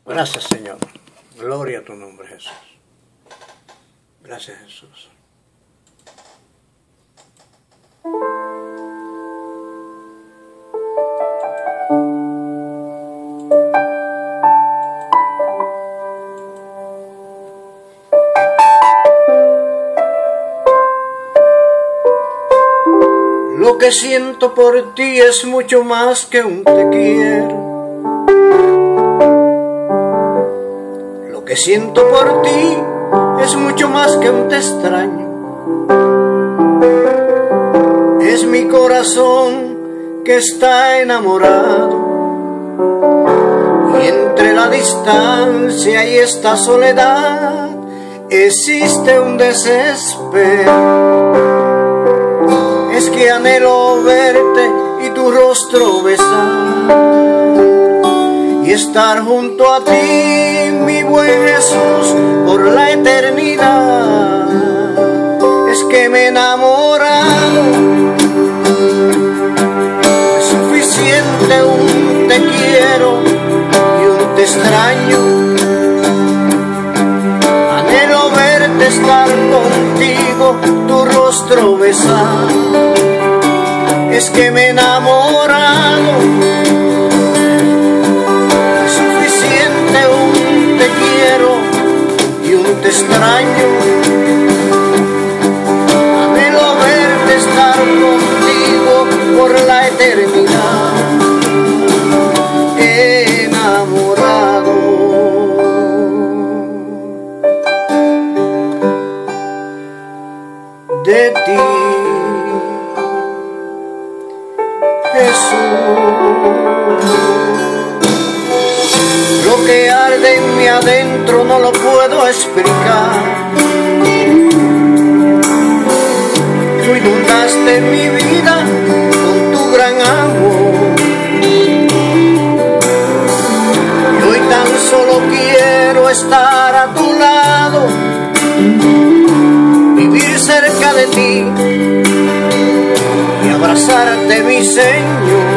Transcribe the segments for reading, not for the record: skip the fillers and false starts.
Gracias, Señor. Gloria a tu nombre, Jesús. Gracias, Jesús. Lo que siento por ti es mucho más que un te quiero. Lo que siento por ti es mucho más que un te extraño. Es mi corazón que está enamorado, y entre la distancia y esta soledad existe un desespero. Es que anhelo verte y tu rostro besar, y estar junto a ti, mi buen Jesús, por la eternidad. Es que me he enamorado, es suficiente un te quiero y un te extraño. Anhelo verte, estar contigo, tu rostro besar. Es que me he enamorado, es suficiente un te quiero y un te extraño. Anhelo verte, estar contigo por la eternidad. Enamorado de ti, Jesús. Lo que arde en mi adentro no lo puedo explicar. Tú inundaste mi vida con tu gran amor, y hoy tan solo quiero estar a tu lado, vivir cerca de ti y abrazarte, mi Señor.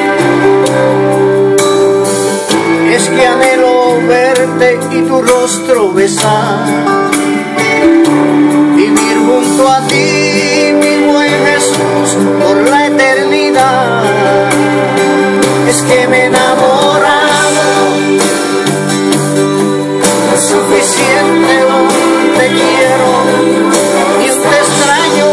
Es que anhelo verte y tu rostro besar, vivir junto a ti, mi buen Jesús, por la eternidad. Es que me he enamorado, es suficiente un te quiero y un te extraño.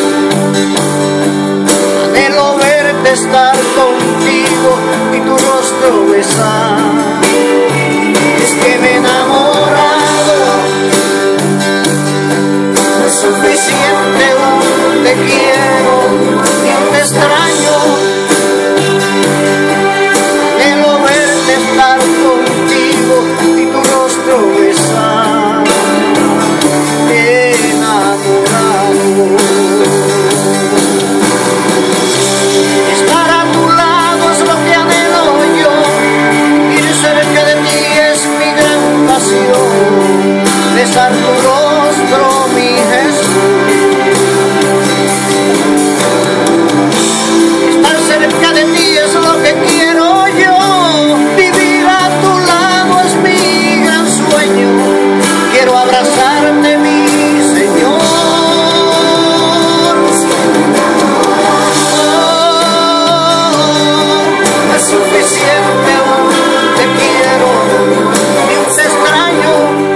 Anhelo verte, estar contigo y tu rostro besar. Es que me he enamorado, es suficiente un te quiero y un te extraño. Anhelo verte, estar contigo y tu rostro besar. Enamorado. Estar a tu lado es lo que anhelo yo, ir cerca de ti es mi gran pasión. Besar tu rostro, mi Jesús. Estar cerca de ti es lo que quiero yo, vivir a tu lado es mi gran sueño. Quiero abrazarte, mi Señor. Es suficiente un te quiero y un te extraño.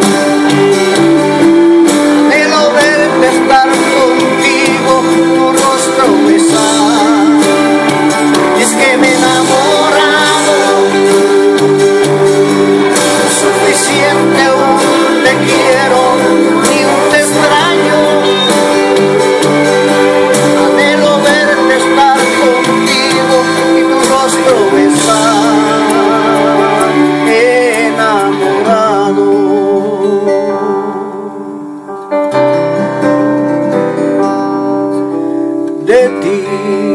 Anhelo verte, estar contigo, tu rostro besar. Es que me he enamorado, es suficiente un te quiero y un te extraño. Anhelo verte, estar contigo y tu rostro besar. Enamorado de ti,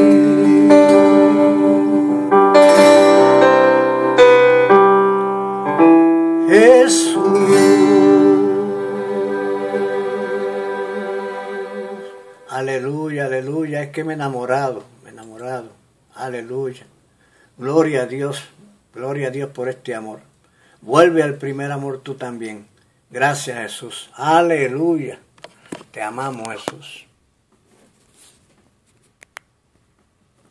Jesús. Aleluya, aleluya. Es que me he enamorado, Aleluya. Gloria a Dios por este amor. Vuelve al primer amor tú también. Gracias, Jesús. Aleluya. Te amamos, Jesús.